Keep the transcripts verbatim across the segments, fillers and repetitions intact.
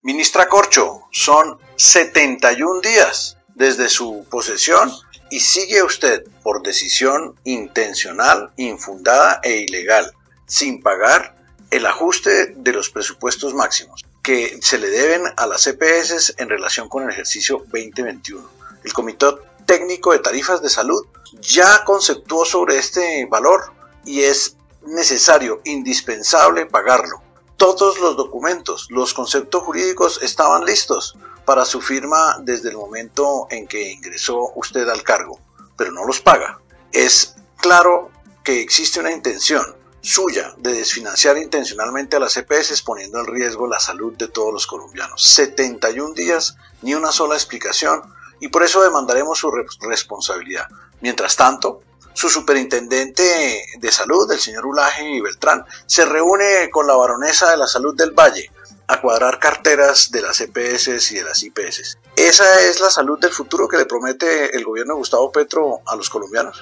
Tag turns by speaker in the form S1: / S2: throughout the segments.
S1: Ministra Corcho, son setenta y un días desde su posesión y sigue usted, por decisión intencional, infundada e ilegal, sin pagar el ajuste de los presupuestos máximos que se le deben a las E P S en relación con el ejercicio veinte veintiuno. El Comité Técnico de Tarifas de Salud ya conceptuó sobre este valor y es necesario, indispensable pagarlo. Todos los documentos, los conceptos jurídicos estaban listos para su firma desde el momento en que ingresó usted al cargo, pero no los paga. Es claro que existe una intención suya de desfinanciar intencionalmente a las E P S poniendo en riesgo la salud de todos los colombianos. setenta y un días, ni una sola explicación, y por eso demandaremos su responsabilidad. Mientras tanto, su superintendente de salud, el señor Ulaje Beltrán, se reúne con la baronesa de la salud del Valle a cuadrar carteras de las E P S y de las I P S. ¿Esa es la salud del futuro que le promete el gobierno de Gustavo Petro a los colombianos?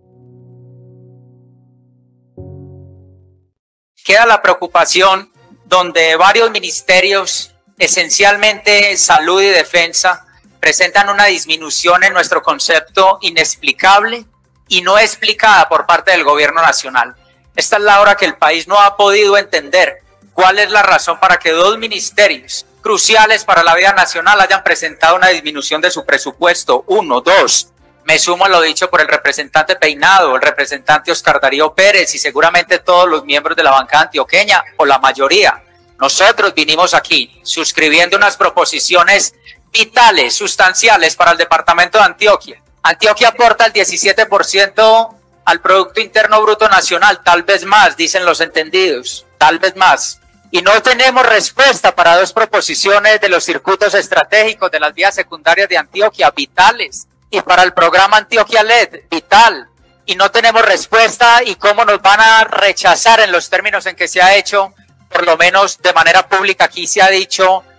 S2: Queda la preocupación donde varios ministerios, esencialmente salud y defensa, presentan una disminución en nuestro concepto inexplicable y no explicada por parte del gobierno nacional. Esta es la hora que el país no ha podido entender cuál es la razón para que dos ministerios cruciales para la vida nacional hayan presentado una disminución de su presupuesto. Uno, dos. Me sumo a lo dicho por el representante Peinado, el representante Oscar Darío Pérez y seguramente todos los miembros de la bancada antioqueña o la mayoría. Nosotros vinimos aquí suscribiendo unas proposiciones vitales, sustanciales para el departamento de Antioquia. Antioquia aporta el diecisiete por ciento al Producto Interno Bruto Nacional, tal vez más, dicen los entendidos, tal vez más. Y no tenemos respuesta para dos proposiciones de los circuitos estratégicos de las vías secundarias de Antioquia, vitales. Y para el programa Antioquia L E D, vital, y no tenemos respuesta y cómo nos van a rechazar en los términos en que se ha hecho, por lo menos de manera pública aquí se ha dicho